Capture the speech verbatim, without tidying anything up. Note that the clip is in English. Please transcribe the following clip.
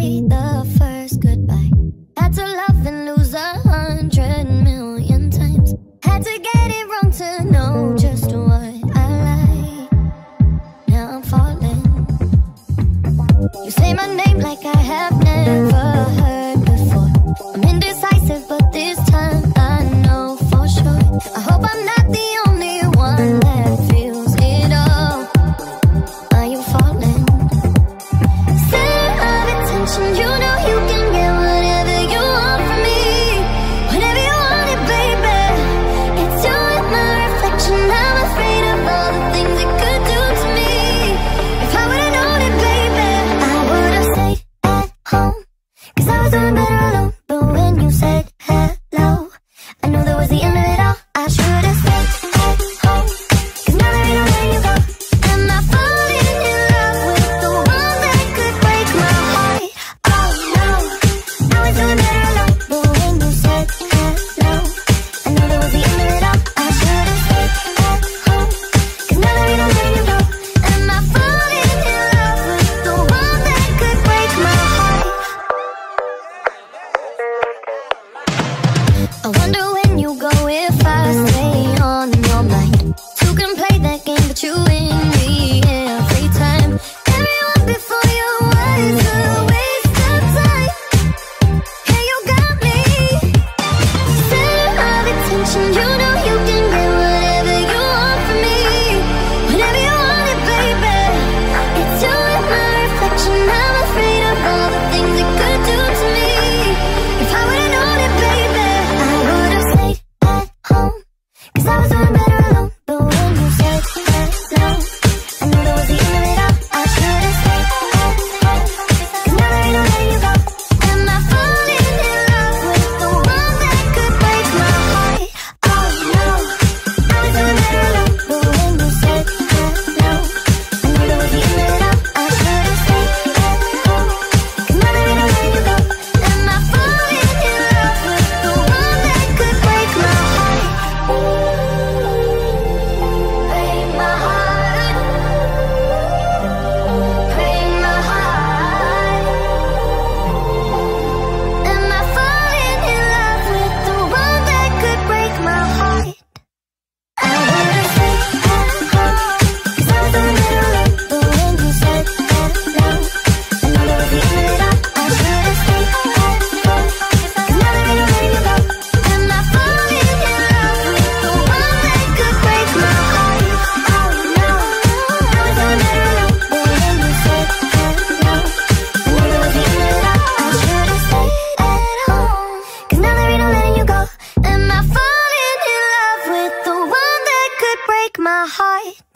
say the first goodbye. Had to love and lose a hundred million times. Had to get it wrong to know just what I like. Now I'm falling. You say my name like I have never heard before. I'm indecisive, but this time I know for sure. I hope I'm not the only one that feels it all. Are you falling? Center of attention, you know you can get whatever you want from me. Whatever you want it, baby. It's you and my reflection. I'm afraid of all the things it could do to me. If I would've known it, baby, I would've stayed at home. Cause I was doing better alone. But when you said hello, I knew that was the end of it all. I should've stayed at home. Cause now that I know where you go, am I falling in love with the one that could break my heart? Oh no, I was doing better alone. But when you said hello, I knew that was the end of it all. I should've stayed at home. Cause now that I know where you go, am I falling in love with the one that could break my heart? I wonder when you go if I stay on your mind. You can play that game, but you win me every time. Everyone before you was a waste of time. Yeah, you got me. Center of attention, you know you can get whatever you want from me. Whenever you want it, baby. It's you and my reflection. I'm afraid of all the things it could do to me. If I would've known it, baby, I would've stayed at home. Cause I was doing better alone. But when you said hello, I knew that was the end of it all. I should've stayed at home. Cause now that I know where you go, am I falling in love with the one that could break my heart? Oh no, I was doing better alone. But when you said hello, I knew that was the end of it all. I should've stayed at home. Cause now that I know where you go, am I falling in love with the one that could break my heart? Break my heart. Break my heart. Am I falling in love with the one that could break my heart? I would've stayed at home. Cause I was doing better alone. But when you said hello, I knew that was the end of it all. I should've stayed at home. Cause now that I know where you go, am I falling in love with the one that could break my heart? Oh no, I was doing better alone. But when you said hello, I knew that was the end of it all. I should've stayed at home. Cause now that I know letting you go, am I falling in love with the one that could break my heart?